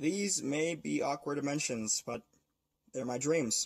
These may be awkward dimensions, but they're my dreams.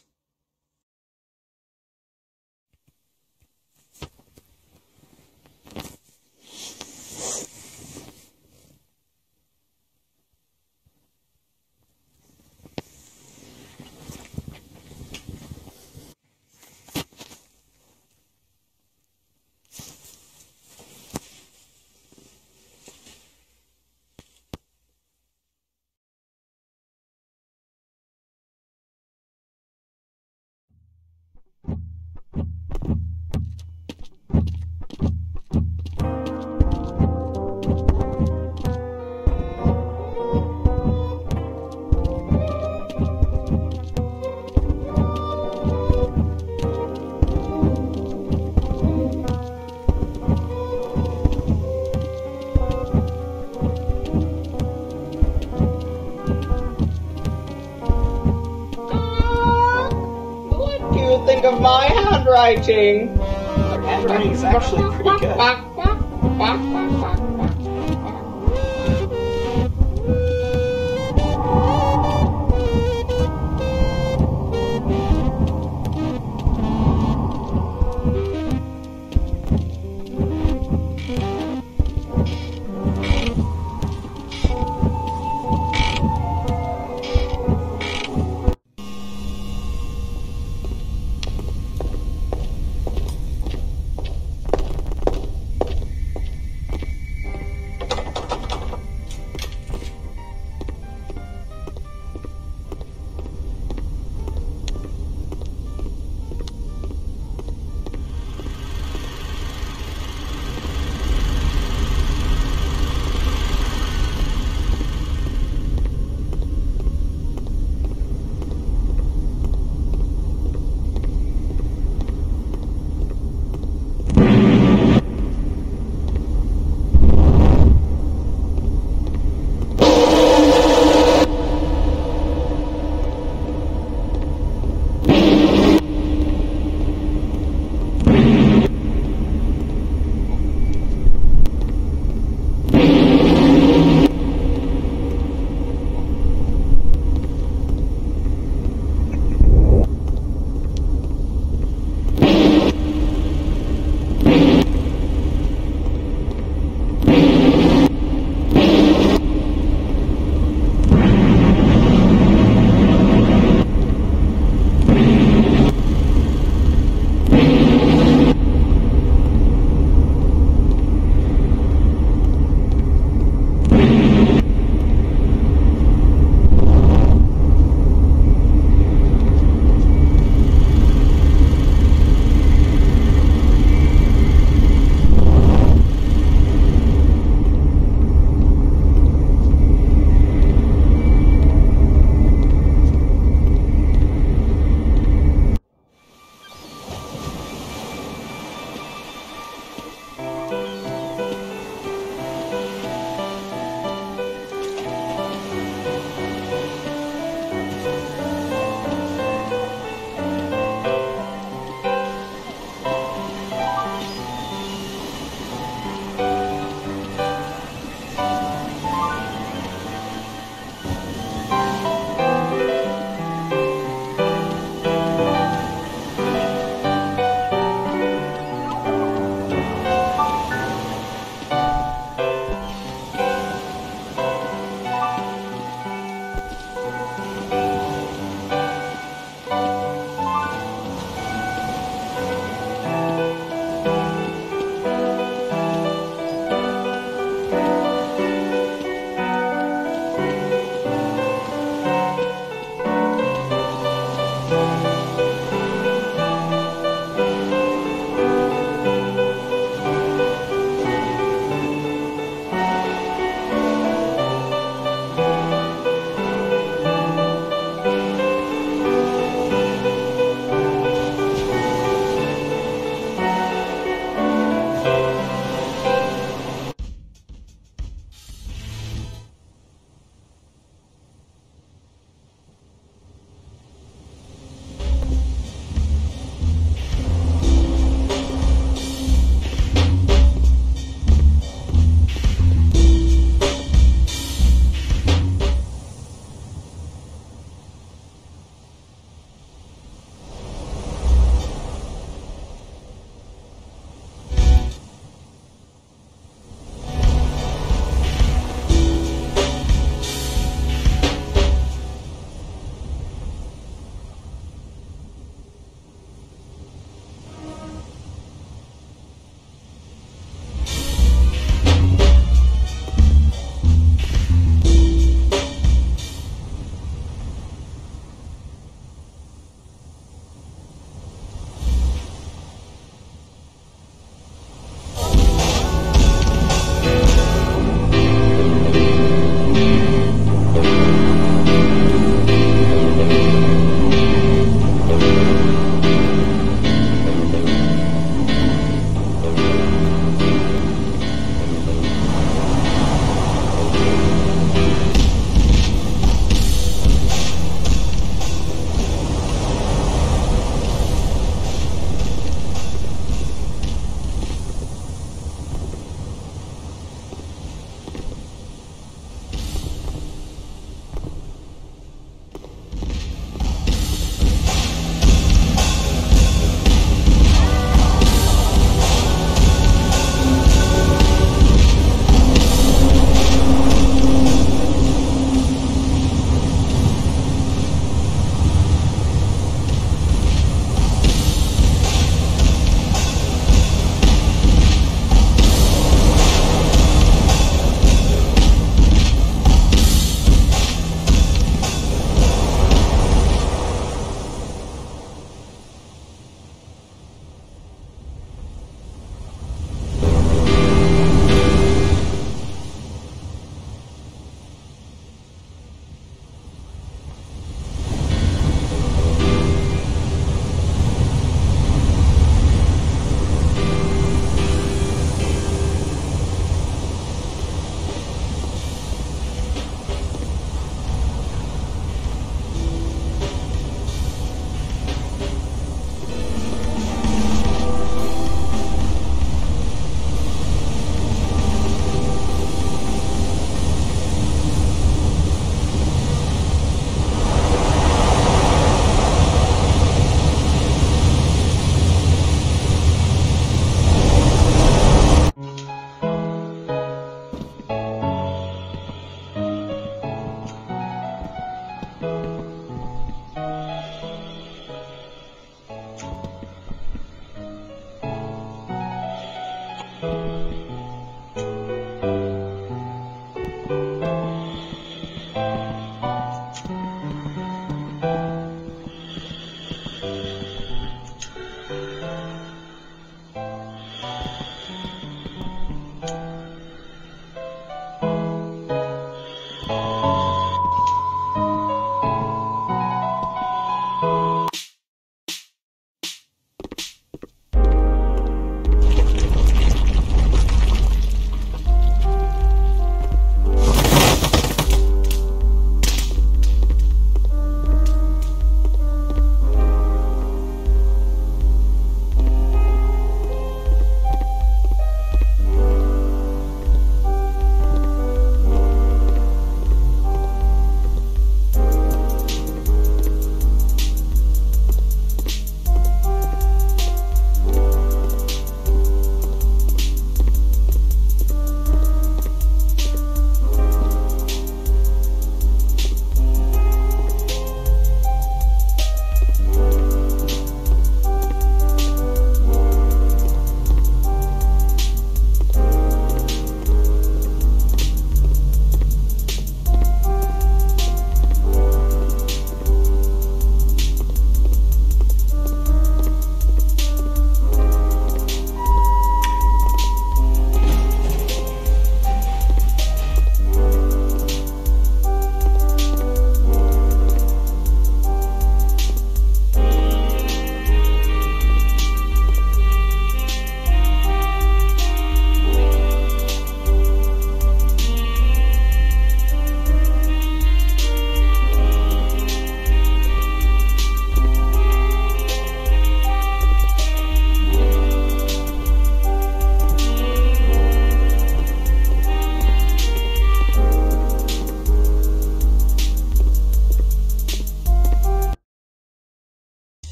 Think of my handwriting. Your handwriting is actually pretty good.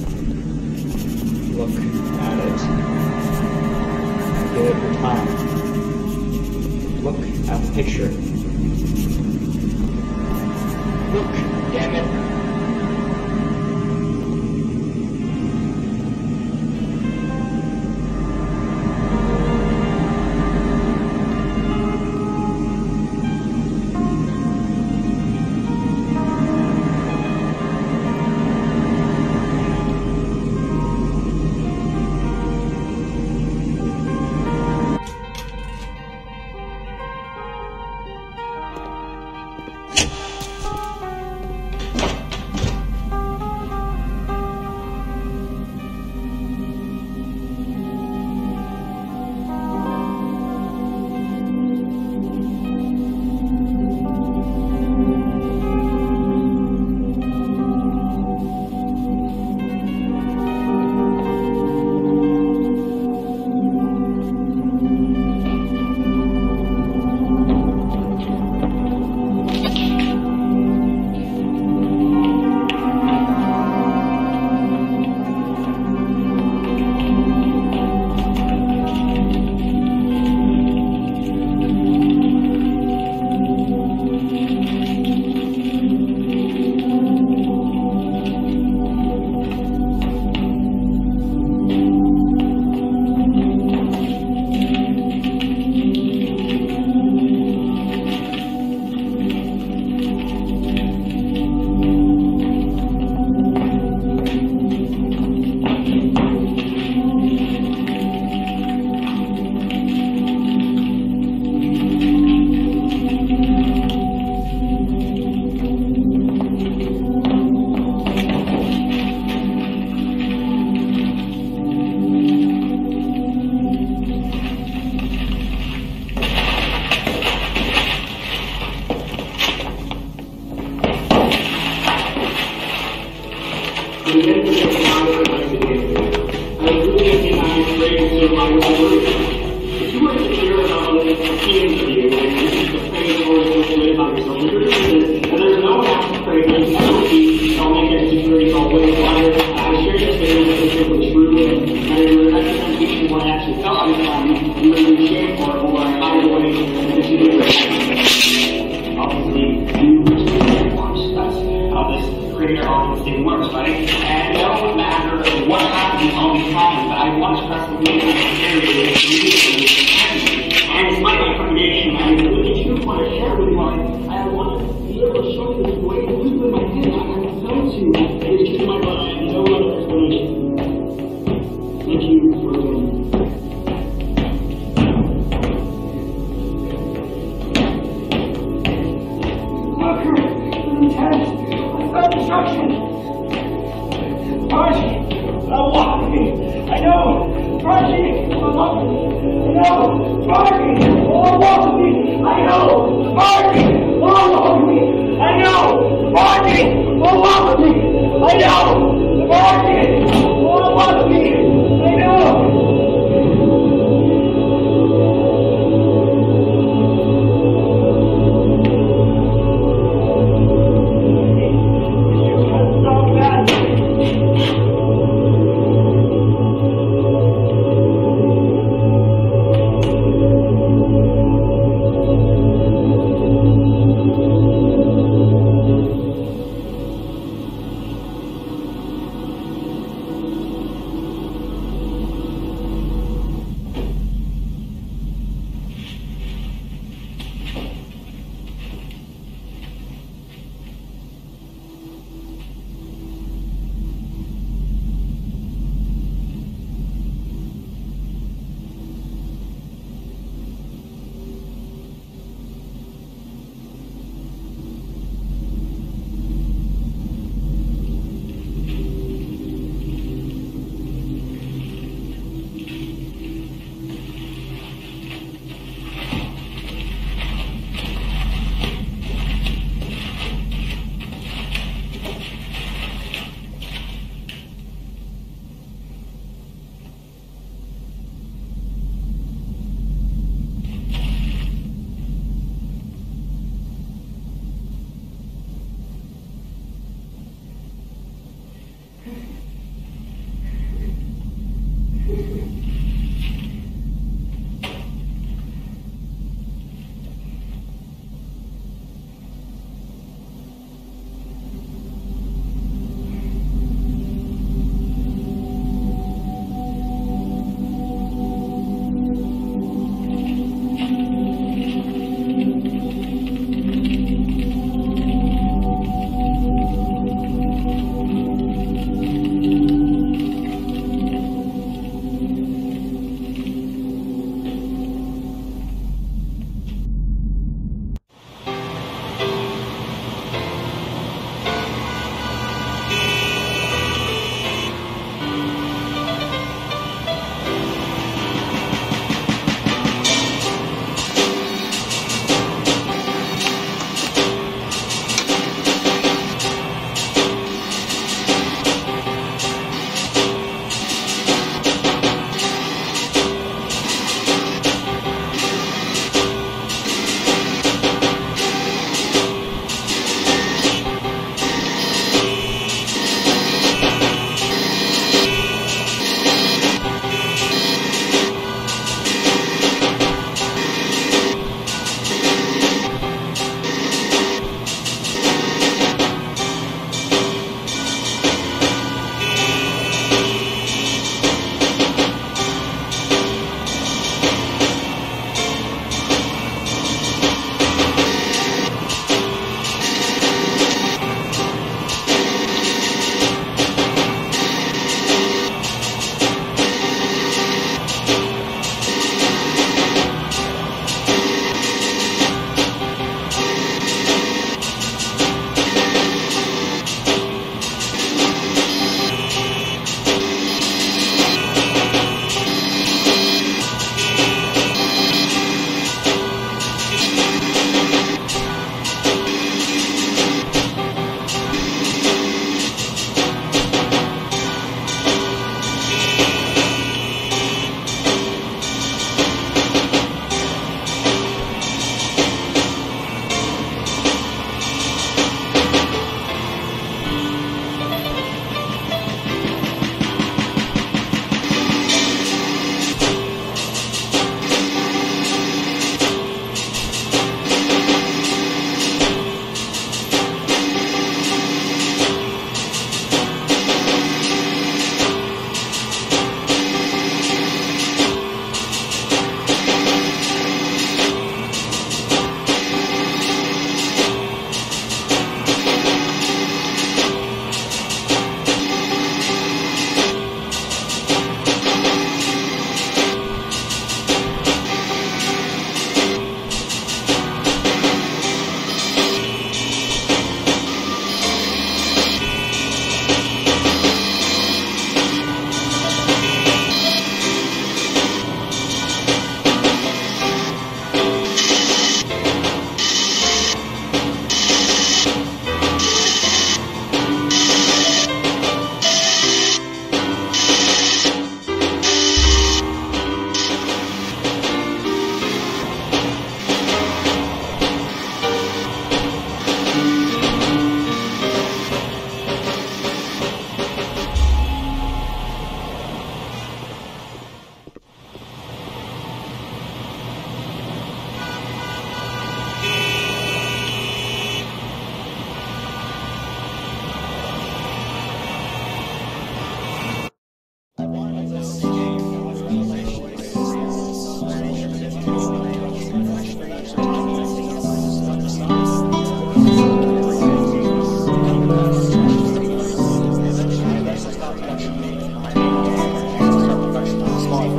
Look at it. Give it your time. Look at the picture. Look, damn it.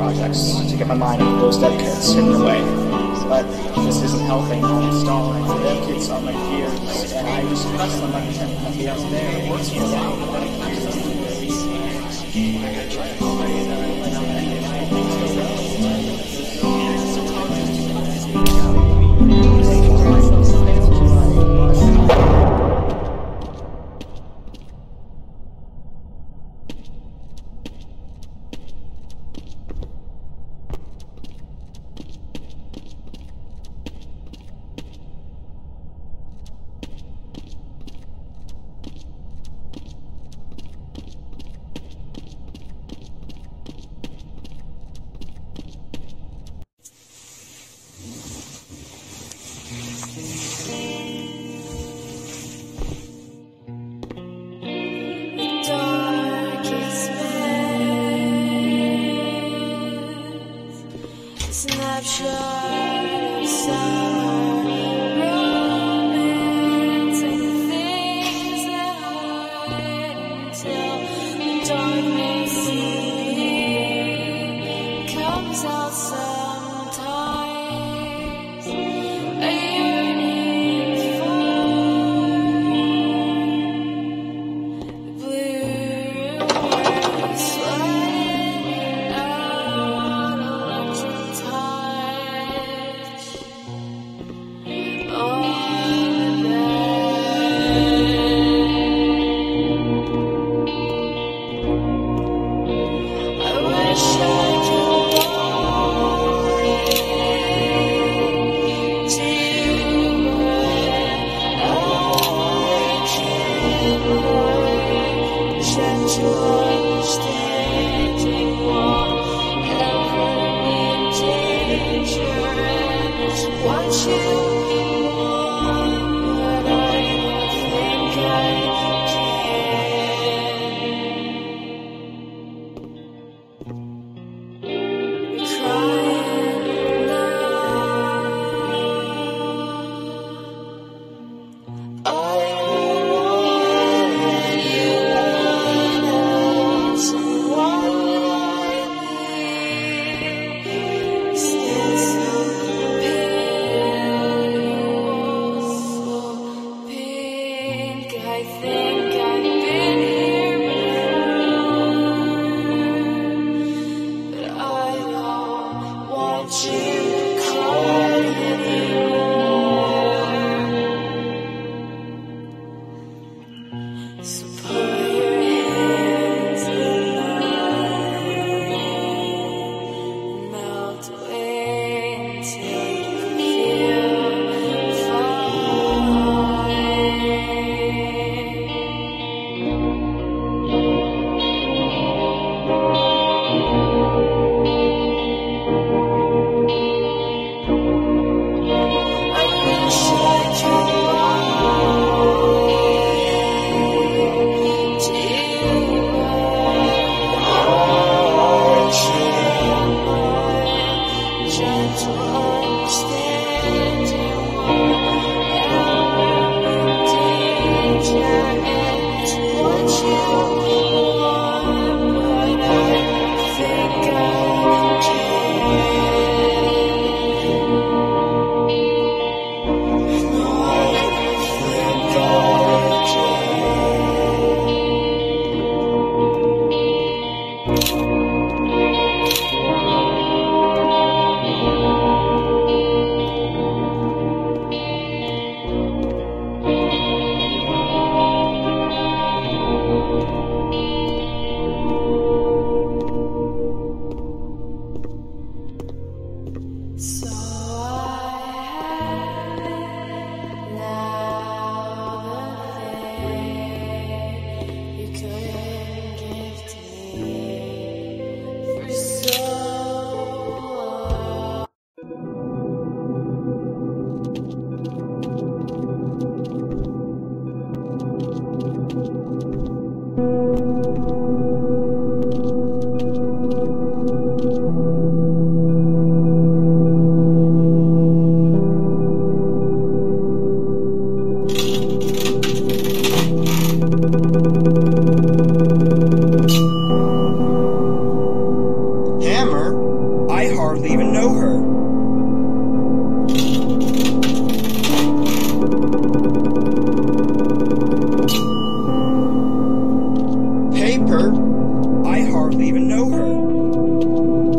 projects to get my mind off those dev kits hidden away. But this isn't helping. I'm installing. The dev kits on my gears, and I just press them like nothing else there. It works snapshot of summer romance and the things that hide until the darkness comes out sometimes. A yearning for the blue room where we sweat out electric touch on the bed. hardly even know her.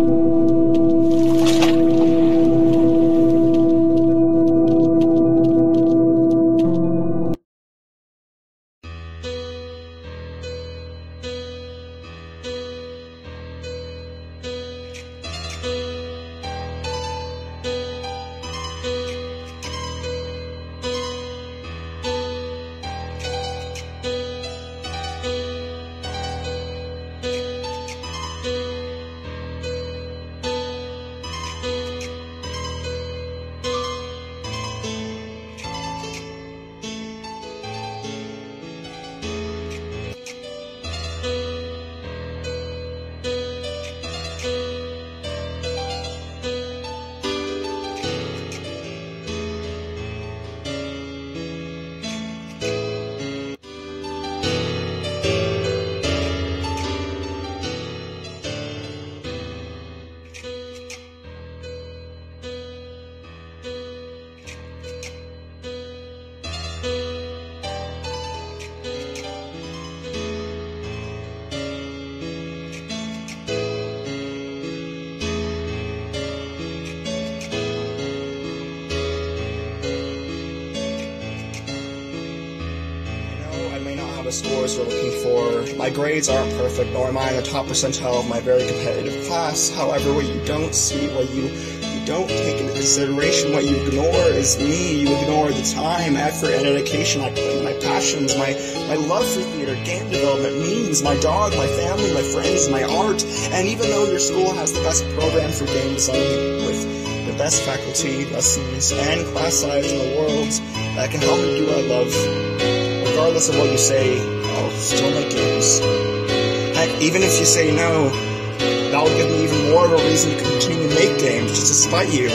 The scores you're looking for. My grades aren't perfect, nor am I in the top percentile of my very competitive class. However, what you don't see, what you don't take into consideration, what you ignore is me. You ignore the time, effort, and dedication I put in, my passions, my love for theater, game development, memes, my dog, my family, my friends, my art. And even though your school has the best program for game design with the best faculty, lessons, and class size in the world that can help me do what I love, regardless of what you say, I'll still make games. Heck, even if you say no, that'll give me even more of a reason to continue to make games, just to spite you.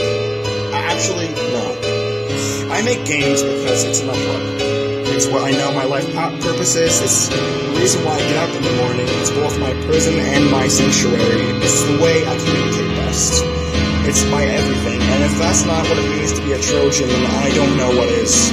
Actually, no. I make games because it's in my heart. It's what I know my life purpose is. It's the reason why I get up in the morning. It's both my prison and my sanctuary. It's the way I communicate best. It's my everything, and if that's not what it means to be a Trojan, then I don't know what is.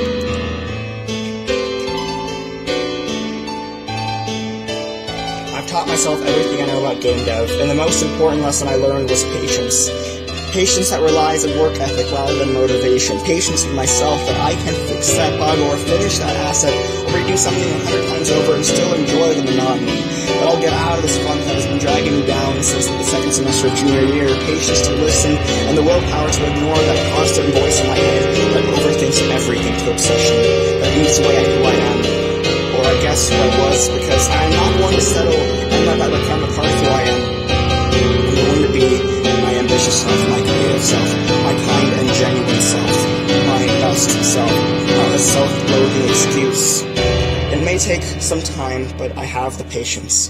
Taught myself everything I know about game dev, and the most important lesson I learned was patience. Patience that relies on work ethic rather than motivation. Patience with myself that I can fix that bug or finish that asset or redo something 100 times over and still enjoy the monotony. That I'll get out of this funk that has been dragging me down since the second semester of junior year. Patience to listen and the willpower to ignore that constant voice in my head that overthinks everything to obsession, that eats away at who I am. Or I guess who I was, because I'm not going to settle and let that become a part of who I am. I'm going to be my ambitious self, my creative self, my kind and genuine self, my best self, not a self-loathing excuse. It may take some time, but I have the patience.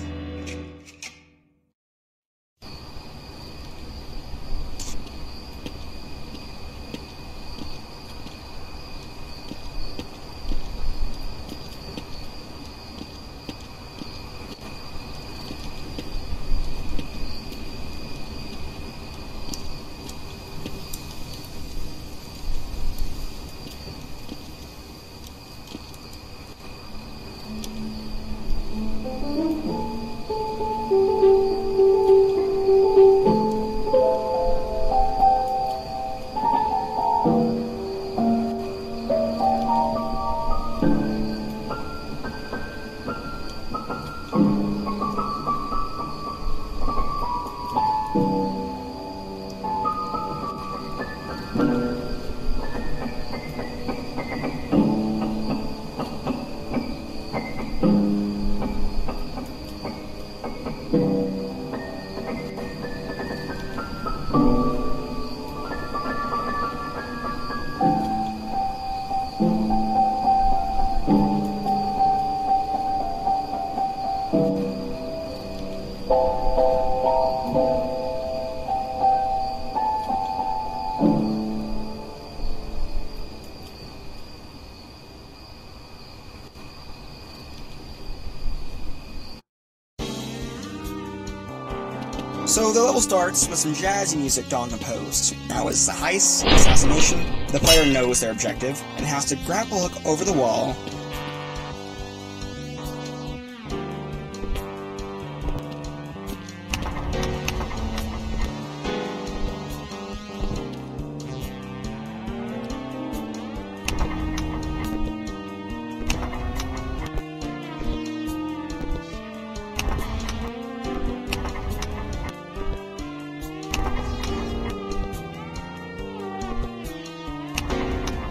So the level starts with some jazzy music Dawn composed. Now as the heist, assassination, the player knows their objective and has to grapple hook over the wall,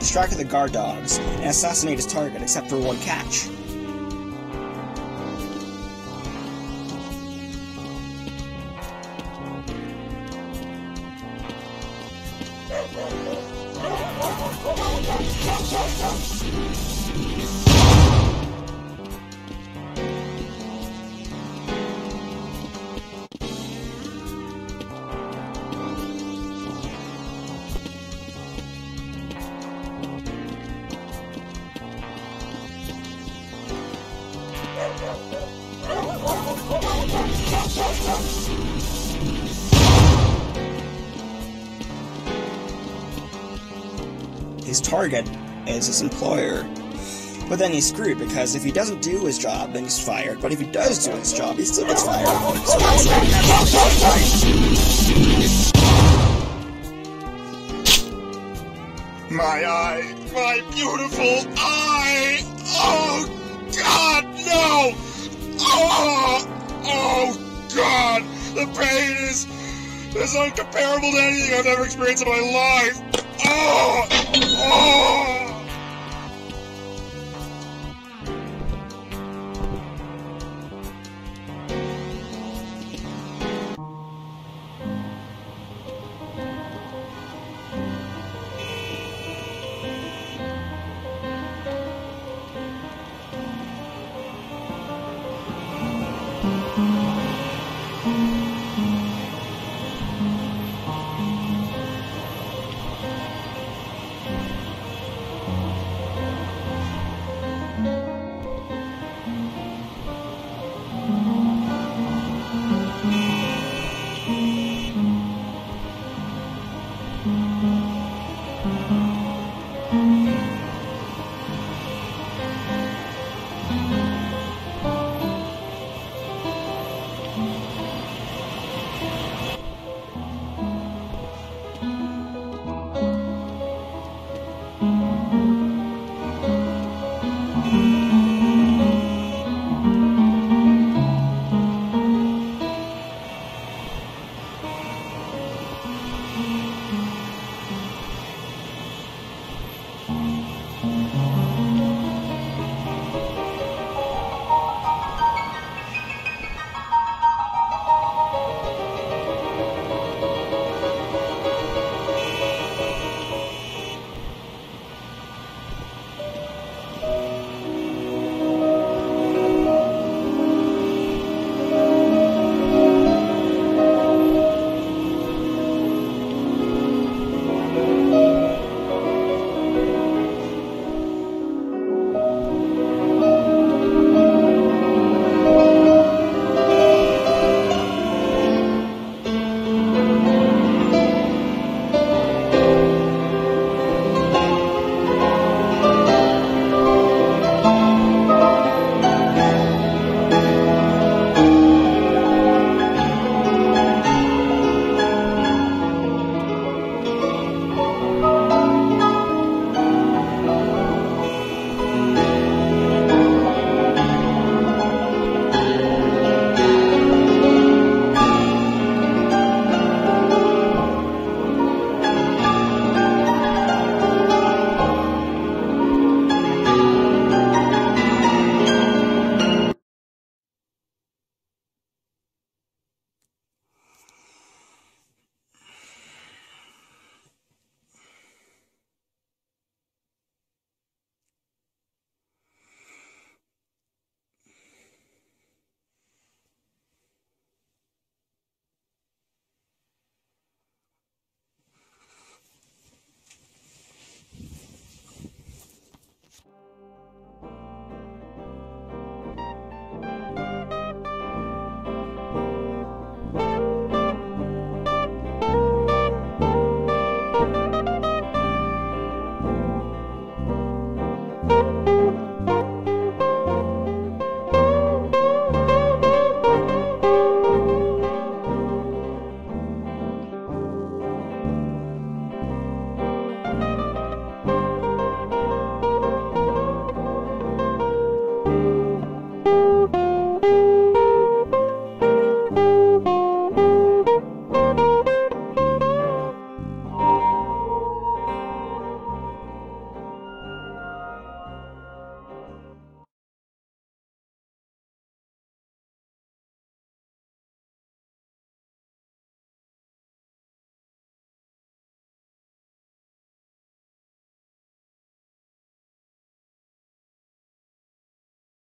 distracted the guard dogs, and assassinate his target, except for one catch. His target is his employer. But then he's screwed, because if he doesn't do his job, then he's fired. But if he does do his job, he still gets fired. So that's my eye! My beautiful eye! Oh, God, no! Oh, God! The pain is uncomparable to anything I've ever experienced in my life! Oh!